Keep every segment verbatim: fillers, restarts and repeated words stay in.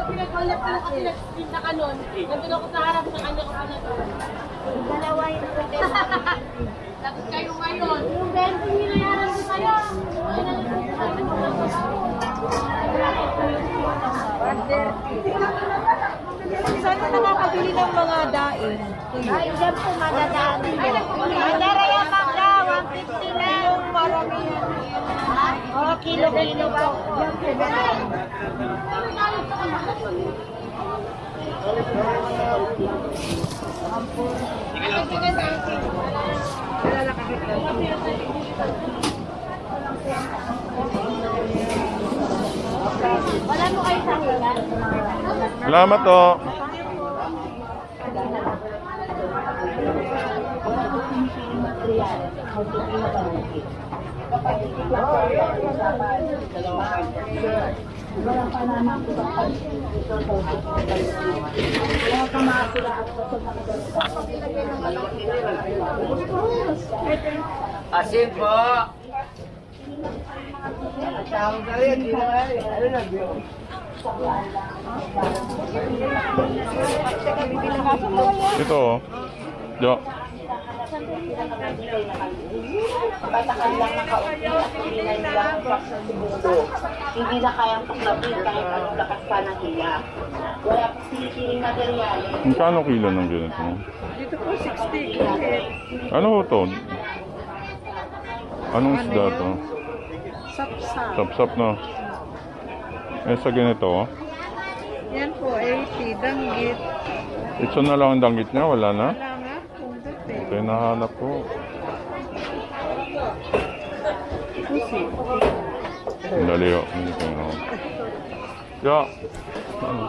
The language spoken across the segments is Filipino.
pinag-collect ko na kasi nag-print nun. Nandun ako sa harap ng kanya ko pa na doon. Dalawa yung tapos kayo ngayon. Yung bento ninayaran ko kayo. Saan na nakakabili ng mga daing? Ay, dyan po madadaan. Madara yung mangga, one fifty lang. Yung maramihan. Oh, kilo-kilo po. Wala mo kayo sa hila? Salamat to. Asin po. Tawag na rin, hindi na rin. Ano na, Biyo? Ito oh. Jo. Tatakal lang ng kaunti at hinay nila ng box ng segundo. Hindi na kayang paklapin kahit anong lakas pa ng hiya. Wala pa sinikiling materyales. Magkano kilo ng ganito? Dito po sixty. Ano ho to? Anong isda to? Sapsap. Sapsap na. Eh sa ganito oh. Yan po, eighty. Danggit. Ito na lang ang danggit niya, wala na? Wala nga. Pundot eh. Ito yung nahanap ko. Pusi. Dali oh. Hindi ko na. Ya. Ano?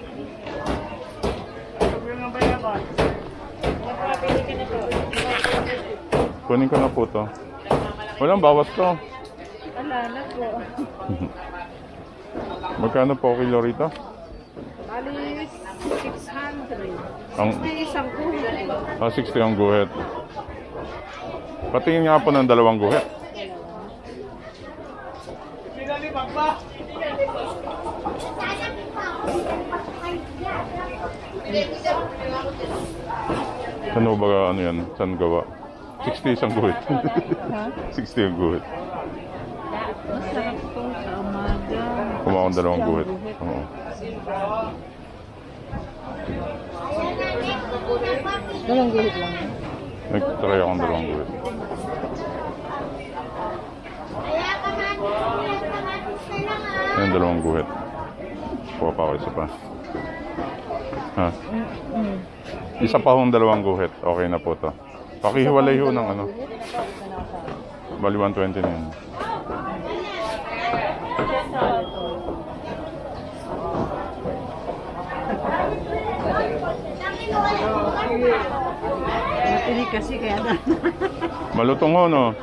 Kunin ko na po to. Walang bawas to. Wala na po. Magkano po kilo rito? Bali, six hundred. Ang, sixty isang kuhit. ah, sixty ang guhit. Patingin nga po ng dalawang guhit. Saan ba ano yan? Saan gawa? sixty isang guhit. sixty ang guhit. Masarap po sa umaga. Kumakang dalawang guhit. Oo. Dalawang guhit lang. Nagtry akong dalawang guhit. Yan dalawang guhit. Kuha pa ako isa pa. Ha? Isa pa akong dalawang guhit. Okay na po to. Pakihiwalay ho ng ano. Bali one twenty na yun. Matinig kasi kaya na. Malutong ho, no?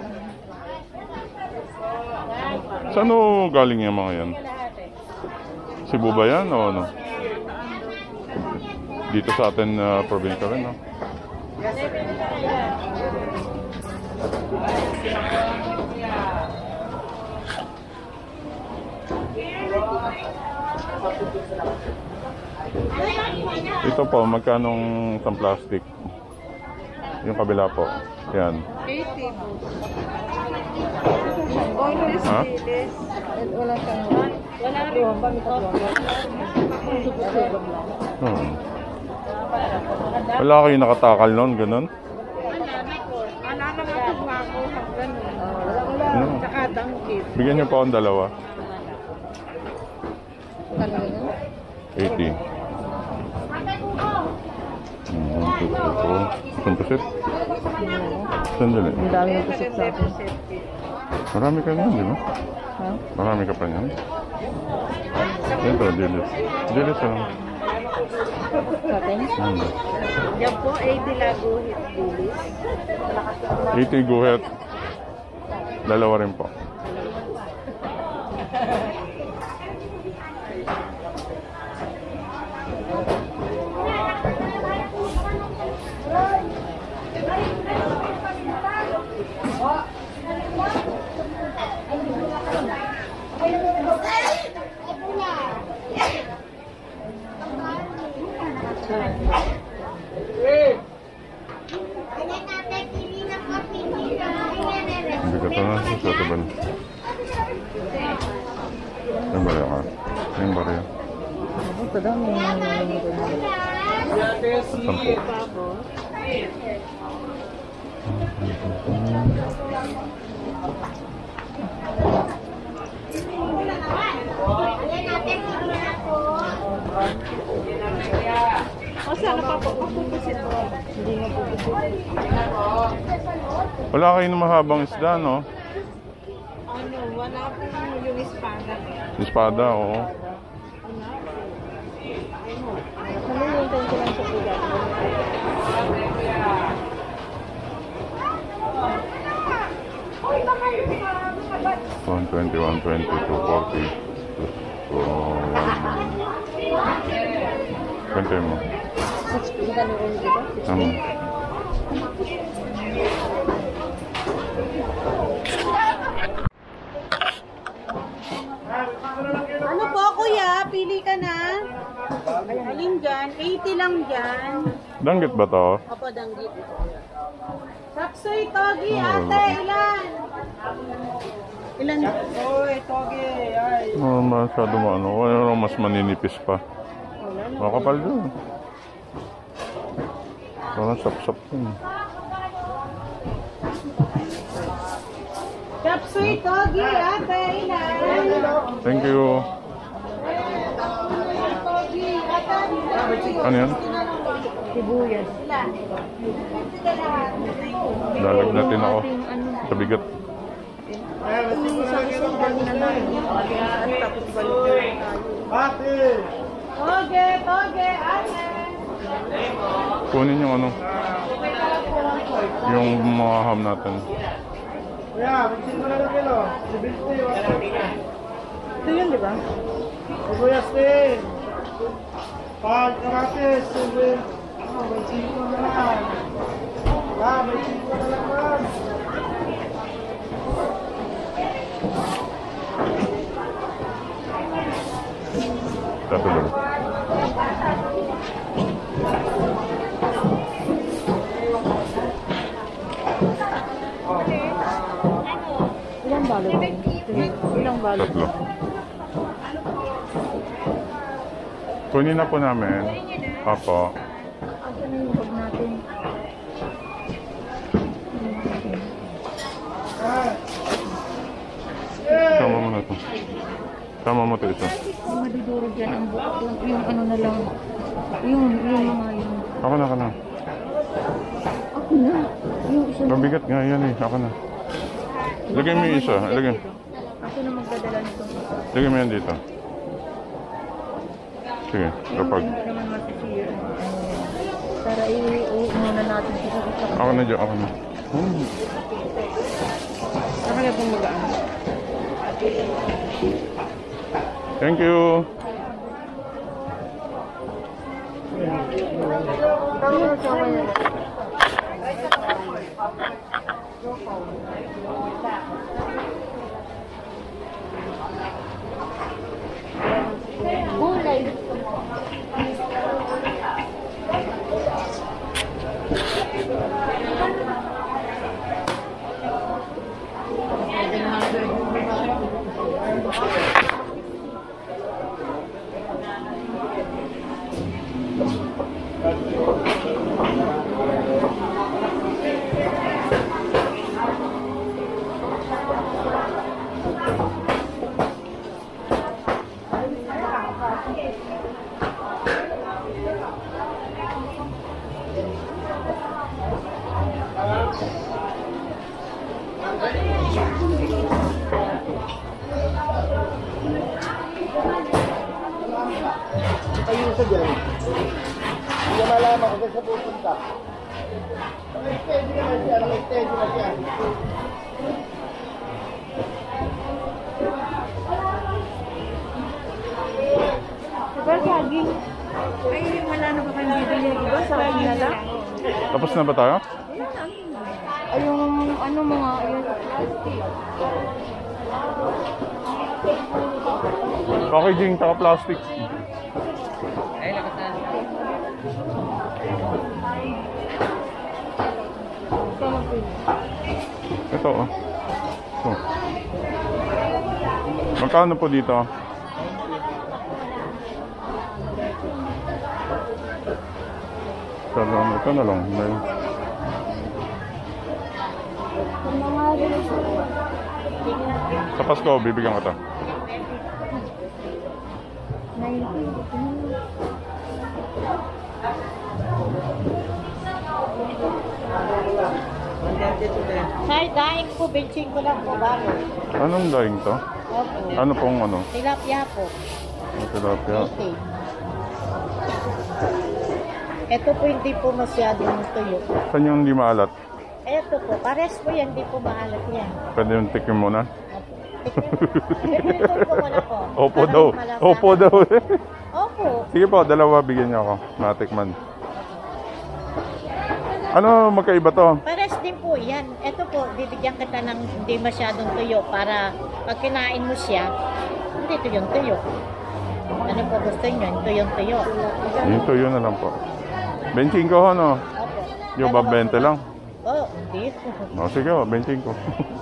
Saan ho galing yung mga yan? Cebu ba yan o ano? Dito sa atin uh, probinsya rin, no? Ito po, magkanong isang plastic? Yung kabila po. Yan. eighty po. Boneless, Ha? boneless. Wala kang wala rin. Hmm. Wala kayo nakatakal nun, ganun? Wala na nga tugwako hanggang Ano? saka dangkit. Bigyan niyo po akong dalawa. eighty. Hmm, one, two, three, four. Isang pusit? Sandali. Ang dami ng pusit sa akin. Marami ka niyan, di ba? Ha? Marami ka pa niyan. Ito, dilis. Dilis lang. Sa atin? Hmm. Yan po, eighty laguhit bilis. eighty guhit. Dalawa rin po. Ito na, ito ito ba? Yung barya ka. Yung barya. Ito daw may Sampo. O sana pa po, papupusin po. Hindi nga pupusin. Wala kayo ng mahabang isda, no? Ano, wala po yung espada. Espada, oo. Nalilimutan ko lang sa ugat. one twenty, one twenty, two forty. So, kwento mo. sixty ka na ulit dito? Um, Ano po kuya? Pili ka na. Alin dyan? eighty lang dyan. danggit ba to? Opo, danggit. Sapsoy, togi, Oh, ate, ilan? Ilan? Oy, toge, ay. Oh, masyado mo ano. Wala mas maninipis pa. Makapal doon. Parang sap-sap yun. Sapsoy, togi, ate, ilan? Thank you. Togi, ate, Ano yan? sibuyas. Ilan? Dalag natin ako. Sa bigat. Ate! Toge, toge, ate. Kunin yung ano. Yung mga ham natin. Kuya, magsin mo na lang kilo. Sibinte, Ito yun, di ba? sibuyas din. Pag kamatis, sibuyas. Ah, may siko na lang. Ah, may siko na lang man. Tato lang. Ilang balot? Ilang balot? Tatlo. Kunin na po namin. Apo. Asa na yung hog natin? Sama mo na ito. Sama mo ito isa. Yung madidurog yan ang buka doon. Yung ano na lang. Yung, yung mga yun. Ako na, ako na. Ako na. Yung isa na. Mabigat nga yan eh. Ako na. Lagay mo yung isa. Lagay, Ako na magdadala nito. lagay mo yan dito. Sige, kapag. Hindi naman masisira. Para i-uwi muna natin sa isa. Ako na dyan, ako na. Hmm. Saka kaya pong magaan. Thank you. Gulay. Ayun sa dyan. Hindi malaman kung saan pupunta. Nag-steady naman siya, nag-steady na siya. Diba saging? Ay, wala na ba kayo bibili? Diba saging na lang? Tapos na ba tayo? Ay, yung ano mga, yung plastic. Packaging, taka plastic. Sama po yun. Ito oh. Magkano po dito? Ito lang, ito na lang. May... Sa Pasko, bibigyan ko to. Say, daing po, benching ko lang po, bago. Anong daing to? Opo. Ano pong ano? Tilapia po. Ang tilapia. Okay. Ito po hindi po masyadong tuyo. Saan yung hindi maalat? Ito po, pares po yan, hindi po maalat yan. Pwede yung tikim mo na? Pipilitin ko muna po. Opo Para daw. malasa. Opo daw. Opo. Sige po, dalawa bigyan niyo ako. Matikman. Ano magkaiba to? Pares din po yan. Ito po, bibigyan kita ng hindi masyadong tuyo para pag kinain mo siya, hindi tuyong tuyo. Ano po gusto nyo? Yung tuyong tuyo. Yung tuyo na lang po. Benching ko ho, no? Opo. Yung babente lang. Oo, oh, hindi. O, sige ho, benching ko.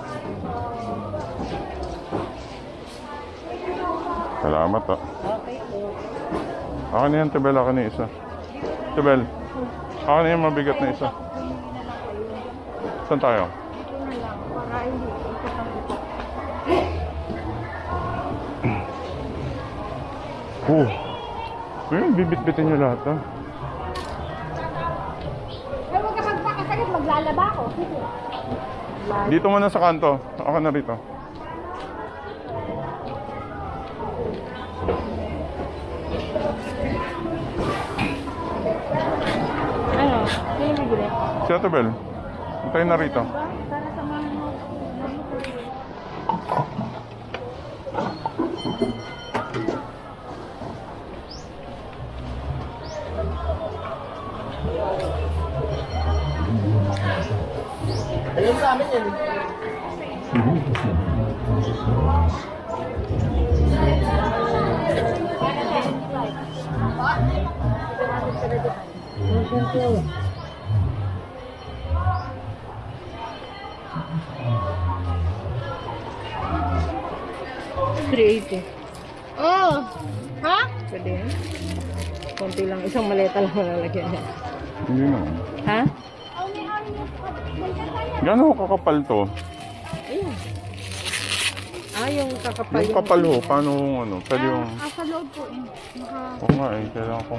Salamat ah. Okay po. Akin na yan, Tebel. Akin na yung isa. Tebel. Akin na yung mabigat na isa. Saan tayo? Oh. Ayun, bibit-bitin nyo lahat ah. Huwag ka magpakasagad, maglalaba ako. Dito muna sa kanto. Ako na rito. Ano? Sino bibili? Si Atobel. Hintayin na rito. Para sa mga... Ayun sa amin yan. three eighty. Oh! Ha? Pwede yun? Konti lang, isang maleta lang malalagyan niya. Hindi naman. Ha? Gano'n ko kakapal to? Ayun. Ah, yung kakapal Yung kapal ho, paano kung ano? Pwede yung... Ah, sa loob po eh. Naka... Oo nga eh, kailangan kong...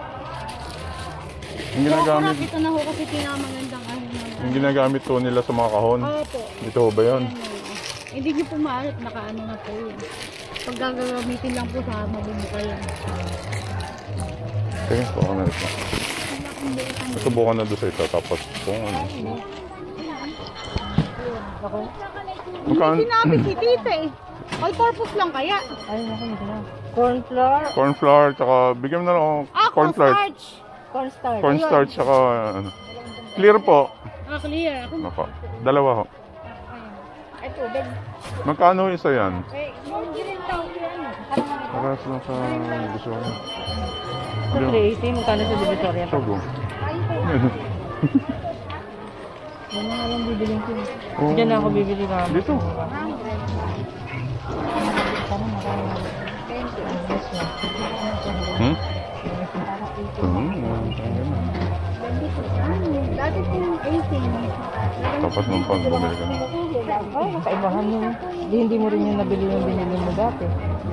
Yung ginagamit, Ito na ho kasi pinamagandang ano naman. yung ginagamit to nila sa mga kahon. Opo. Dito ho ba yun? Hindi niyo po maalat, nakaano na po yun. Pag gagamitin lang po sa mabumuka yan. Sige, subukan na ito. Subukan na doon sa ito, tapos kung ano. Ako? Magkaan... Sinabi si tita eh. All purpose lang kaya. Ayun ako nito. Corn flour. Corn flour, tsaka bigyan mo na lang ako Ah, corn flour. cornstarch. Corn starch. Corn starch, tsaka ano. Clear po. Ah, clear. Ako. Ako. Dalawa ho. Ito, bed. Magkano isa yan? Eh, yung green tao yan. Paras lang sa Divisoria. Sa three eighty, magkano sa Divisoria? Sogo. Yan na nga lang bibiling ko. Oh. Diyan na ako bibili ka. Dito. Hmm? Hmm. Dati po yung eighteen. Tapos nung pag bumili ka na. Ay, nakaibahan mo. Hindi, hindi mo rin yung nabili yung binili mo dati.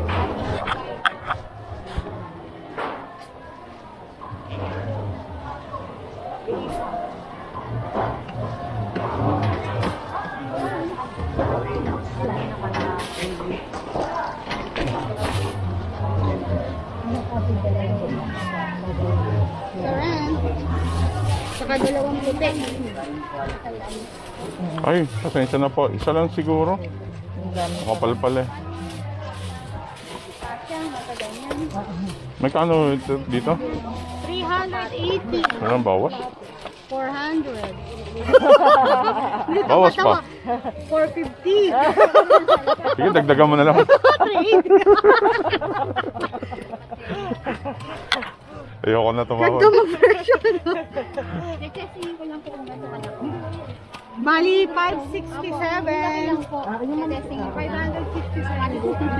Saka dalawang puti. Ay, pasensya na po. Isa lang siguro. Ang dami. Makapal-pal eh. Magkano ito dito? three eighty. Walang bawas? four hundred. Bawas pa. four fifty. Sige, dagdagan mo na lang. Ayoko na tumawa. Dagdag mo version. Nagkasingin ko lang po kung ano anak ko. Bali, five sixty-seven. five sixty-seven.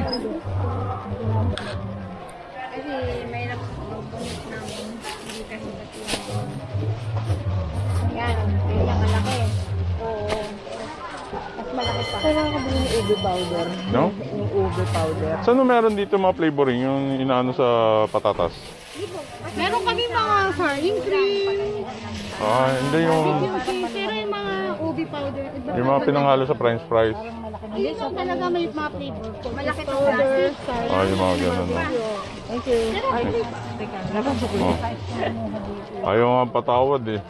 Kasi may nagpunit namin. Hindi kasi pati yung... Yan, yun lang malaki. Oo. Mas malaki pa. Kaya nakakabili ng ube powder. No? Yung ube powder. Saan meron dito mga flavoring? Yung inaano sa patatas? Meron kami mga sardine cream. Ah, hindi yung... Pero yung mga ubi powder. Iba Yung mga pinanghalo sa french fries. Hindi so talaga may mga flavor. Malaki powder, sardine. Ah, yung mga ganun. No? Thank you. Ay, Oh. Ayaw nga patawad eh.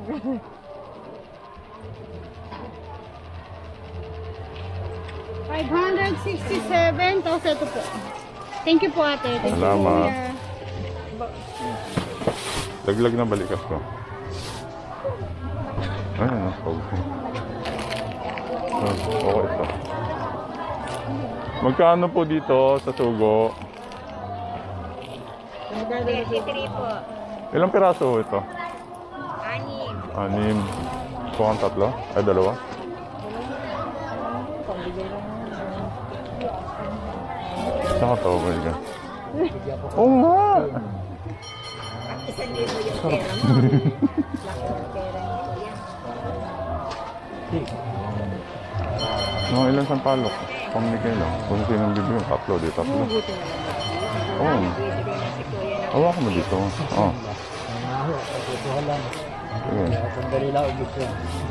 five sixty-seven. Tapos ito po. Thank you po ate. Thank you, Salamat. kuya. Daglag na balikas ko. Ayun, okay. Oh, okay ito. Magkano po dito sa sugo? thirty-three po. Ilang piraso ito? Anim. Anim. Kung ang tatlo? Ay, dalawa? Saan ka tawag ka? Oo nga! Isang libo yung pera mo. Laki ng pera mo yan. No, ilang sampalok? Pamigay lang. Kung sinong bibigyan, tatlo, di tatlo. Oo. Oh. Hawakan mo dito. Oo. Oh. Sige. Sandali lang, ubus yan.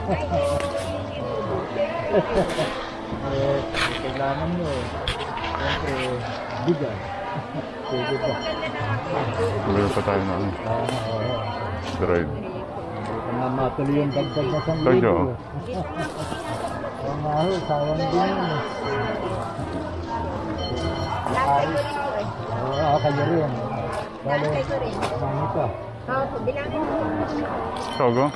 Eh, kailangan mo eh. Siyempre, bigas. Pwede ba? Tuloy pa tayo na ano. Drive. Nga matuloy yung dagdag na sang Tayo. libo. Ang aho, sayang din yun eh. Oo, kayo rin. Bale, mami ka. Oo, bilangin mo. Sogo?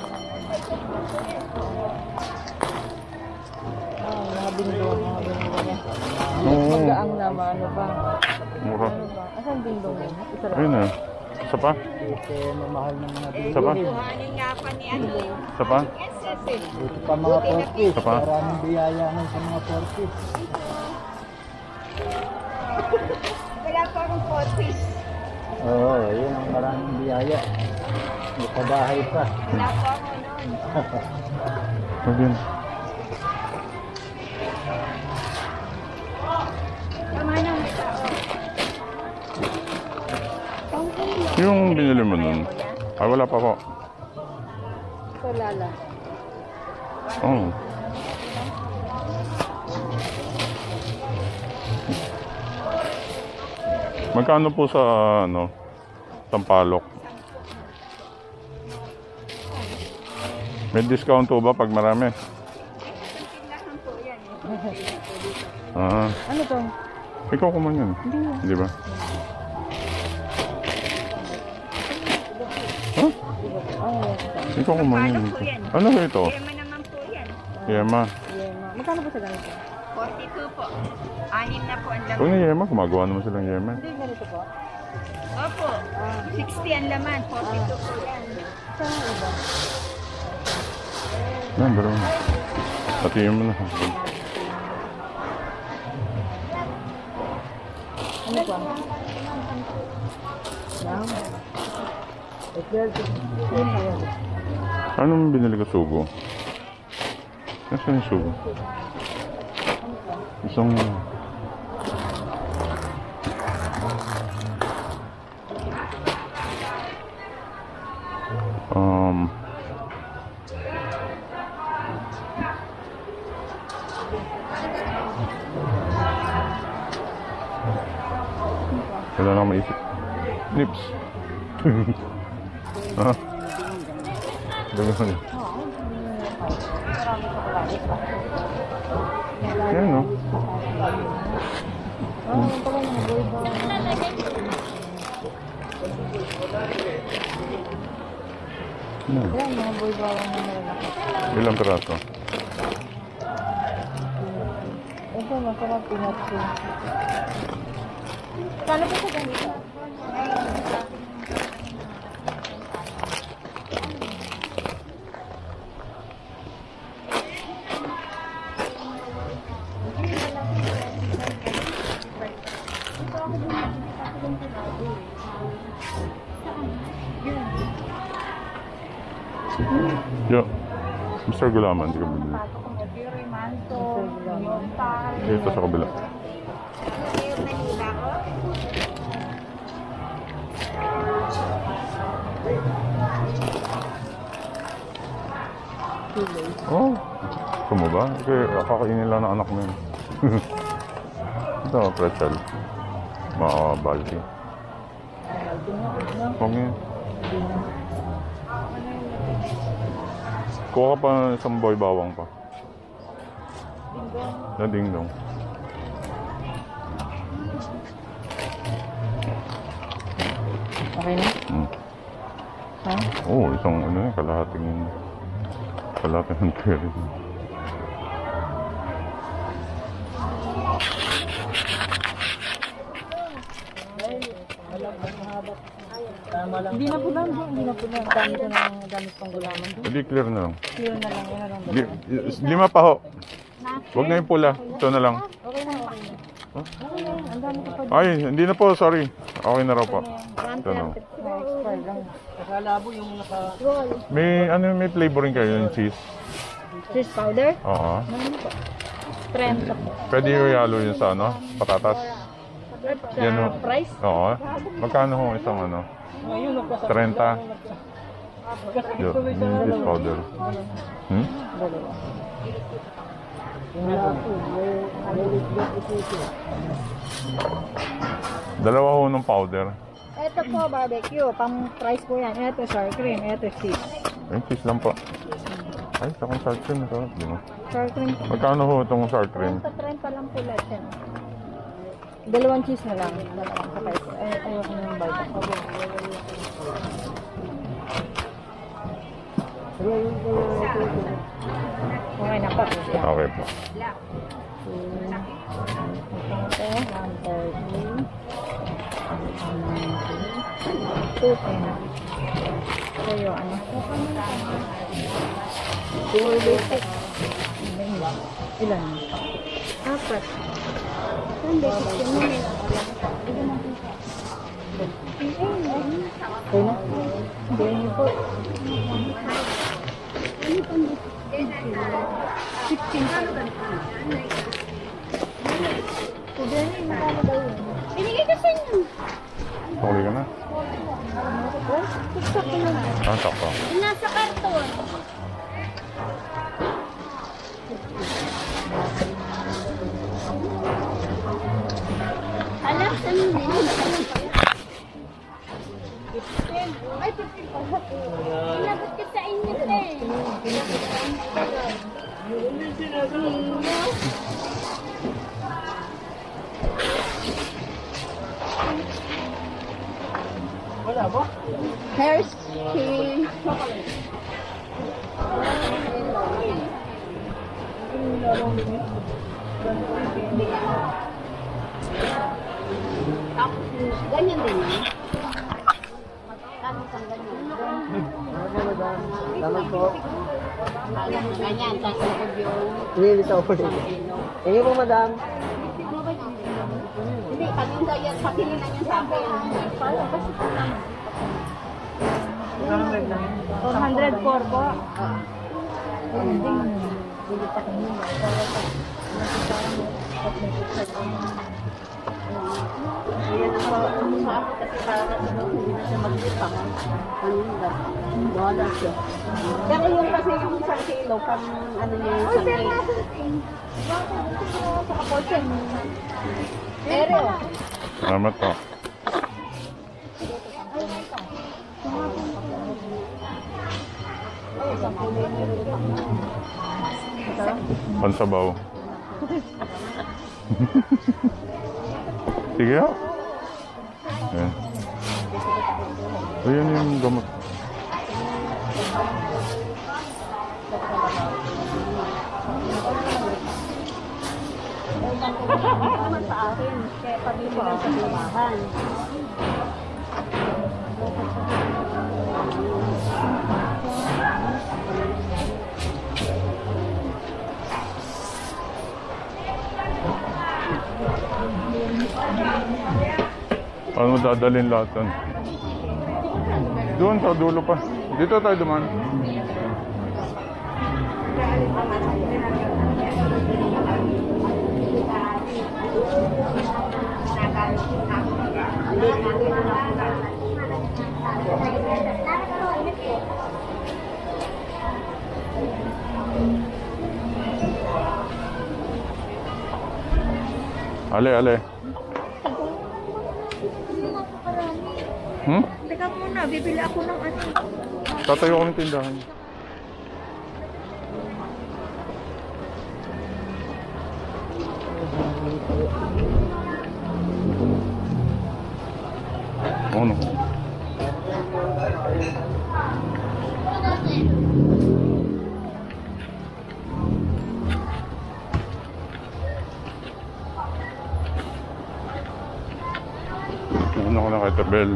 Oo, mga bindong, mga bindong yan. Oo. Magaang naman, ano ba? Mura. Ano ba? Asan bindong yan? Isa lang. Ayun na. Isa pa? Ito, mamahal ng mga bigo. Isa pa? Kuhanin nga pa ni ano. Isa pa? Ito pa mga forty. Isa pa? Maraming biyaya ngayon sa mga forty. Wala pa akong forties. Oo, yun ang maraming biyaya. May pabahay pa. Wala pa ako noon. Ayun. Tama na. Yung binili mo nun? Ay, wala pa po. Ito lala. Oo. Oh. Magkano po sa, ano, sampalok? May discount po ba pag marami? Ah, Ano to? ikaw kuman yan. Hindi ba? Huh? Ikaw kuman yan. Ano ba ito? Yema naman po yan. Yema. Yema. Magkano po sa ganito? forty-two po. Anim na po ang laman. Kung ni Yema, gumagawa naman silang Yema. Hindi ganito po. Opo. sixty ang laman. forty-two po yan. Saan ang iba? Yan, bro. Patingin mo na. Ano po? Lang. Anong binili ka sugo? Nasaan yung sugo? Isang... Um... Wala na akong maisip. Nips. Ha? Ganyan. Yan, no? Oh, pala mga boy ba? Yan. Yan, mga boy ba lang na malalaki. Ilang peraso? Ito, masarap pinat ko. Kano po sa ganito? Yo. mister Gulaman, di ka bili. Dito sa kabila. Oh, gusto mo ba? Kasi kakainin lang ng anak mo yun. Ito, pretzel. Mga balti. Huwag yun. Kuha ka pa isang boy bawang pa. Na ding-dong. Okay na? Hmm. Ha? Oo, oh, isang ano yun, kalahating kalahating ng curry. Hindi na po lang, hindi na po lang. Dami ko ng gamit pang gulaman. Hindi, clear na lang. Clear na lang, yun na lang. Li- lima pa ho. Huwag na yung pula. Ito na lang. Okay na, okay na. Huh? Okay na, ang dami ko pa. Ay, hindi na po, sorry. Okay na raw po. Ito na. Na-expire lang. May, ano, may flavoring kayo yung cheese? Cheese powder? Oo. Ano po? trenta po. Pwede yung yalo yun sa ano? Patatas? Sa Yan ho. price? Oo. Magkano ho isang ano? trenta. Yo, yung cheese powder. Hmm? Dalawa. Dalawa ho ng powder. Ito po, barbecue. Pang price po yan. Ito, sour cream. Ito, cheese. Ay, cheese lang po. Ay, sa kong sour cream. Ito, di ba? Sour cream po. Magkano ho itong sour cream? trenta, trenta lang po lahat yan. Dalawang cheese na lang. Dalawang sakay po. Ay, ayoko na yung barbecue. Okay na po. Okay po. Ito, one thirty. two ten. Ito yung ano. Two basic. Ilan? Apat. Ang basic yun mo. Okay na? Hindi niyo po. fifteen. Binigay ka sa inyo. Huli ka na? Sakto lang. Ah, sakto. Nasa karton. Alam, saan din? Ay, fifteen pa. Inabot ka sa inyo, eh. Wala ba? Hershey. Ganyan din yan. Tapos ang ganyan. Salamat po. Ganyan, tapos yung... Nilito ako rin. Thank you po, madam. Hindi, pag yung ganyan, pakilin na niya sa akin. four hundred four po. Ayan ang mga ano sa ako kasi parang hindi na siya maglipang. Ano yun ba? Wala siya. Pero yung kasi yung isang kilo, pang ano niya yung isang kilo. Sa kaporsen. Pero, Salamat po. Pansabaw. Sige ho. Ayan. Ayan yung gamot. naman sa akin, kaya pabili lang sa limahan. Paano mo dadalhin lahat yan? Doon sa dulo pa. Dito tayo duman. Ale, ale. Hmm? Teka muna, bibili ako ng ano. Tatayo ko ng tindahan. Oh no. Una ko na kay Tabel.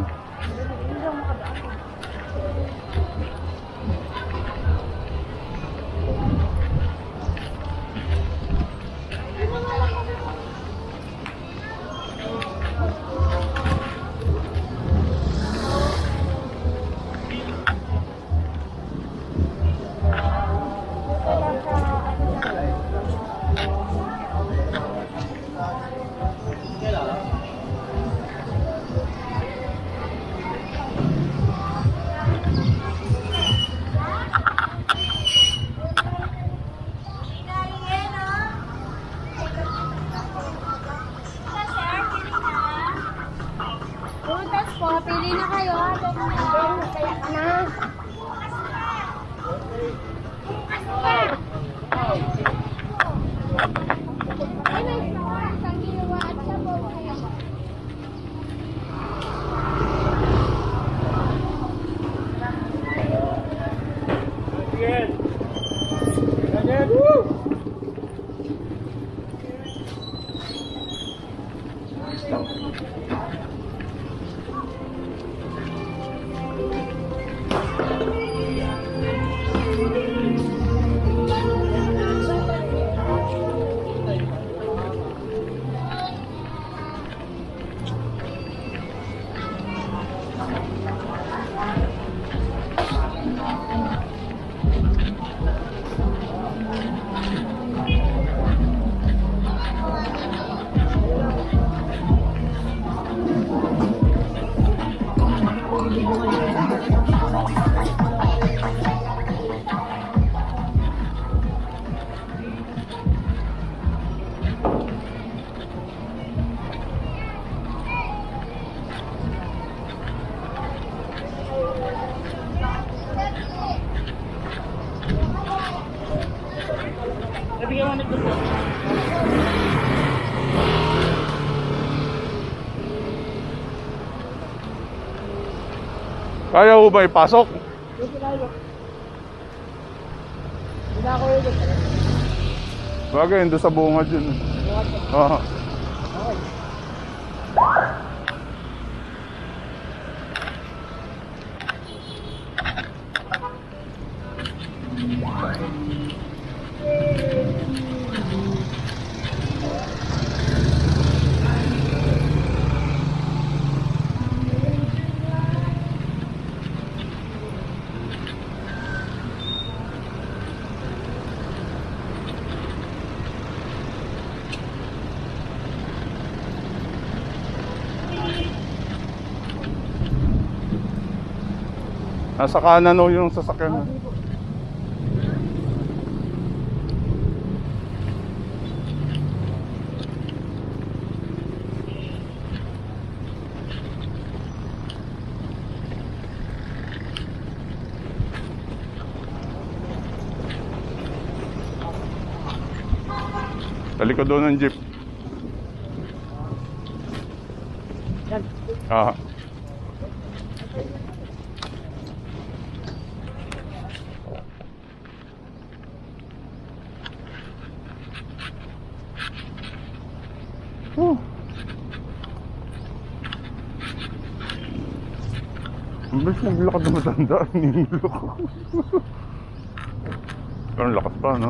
Prutas po, pili na kayo. Kaya ka na. Ay, may flowers. Ang ginawa at sa buhay. Again. Again. Woo! Kaya ho ba ipasok? Bagay, doon sa bungad yun. Oo. Nasa kanan o yung sasakyan. Talikod doon ng jeep. Ah. Oh. Ang bilis maglakad na matanda. Nihilo ko. Pero ang lakas pa, no?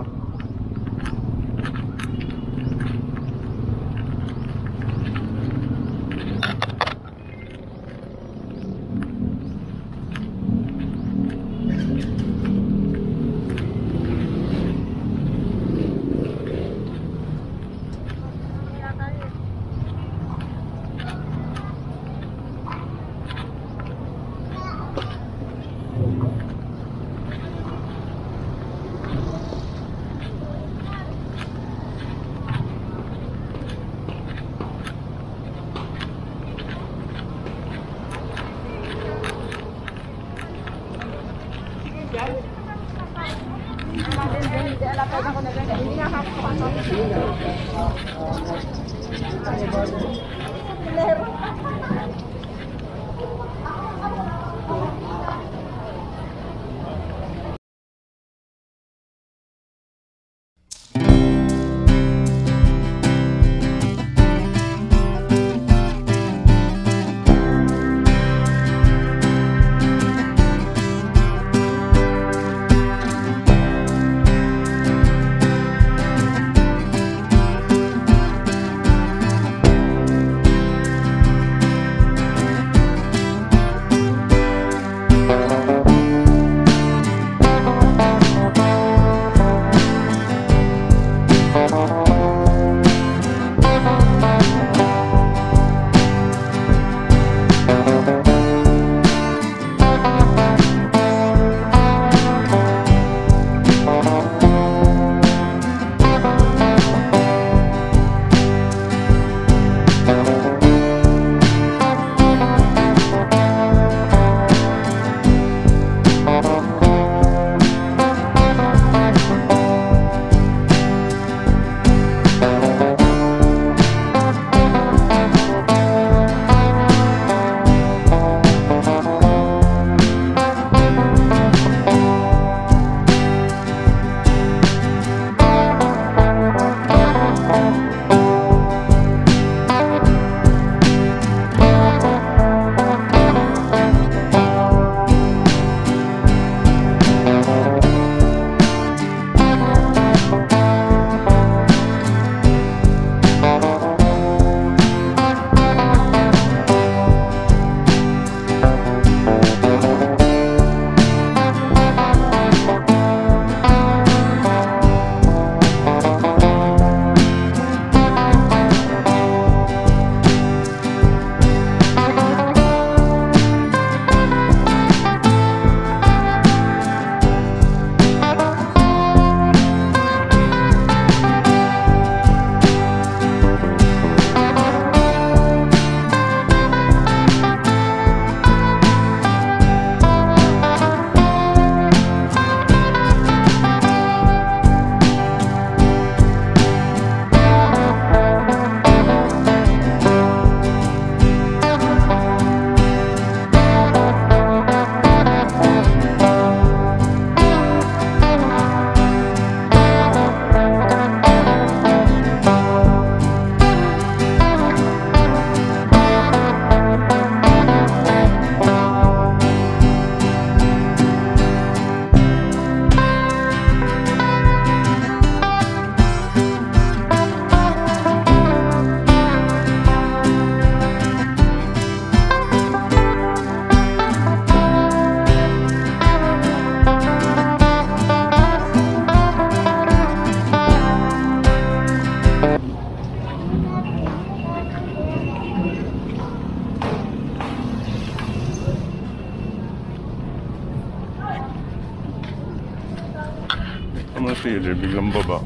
Masili, biglang baba.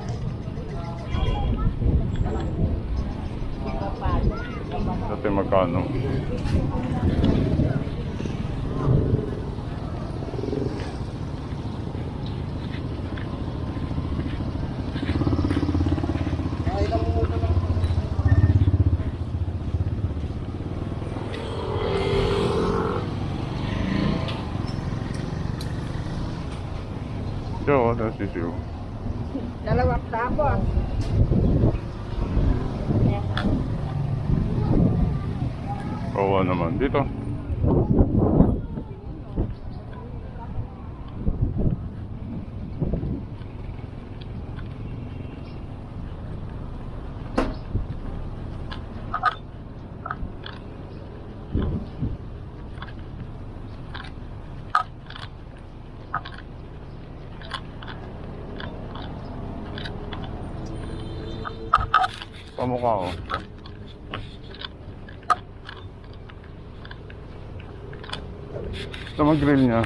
Dati magkano? Yo, that's issue. Dalawang tapos. Oo naman. Dito. Pamukha ko. Ito mag-grill niya.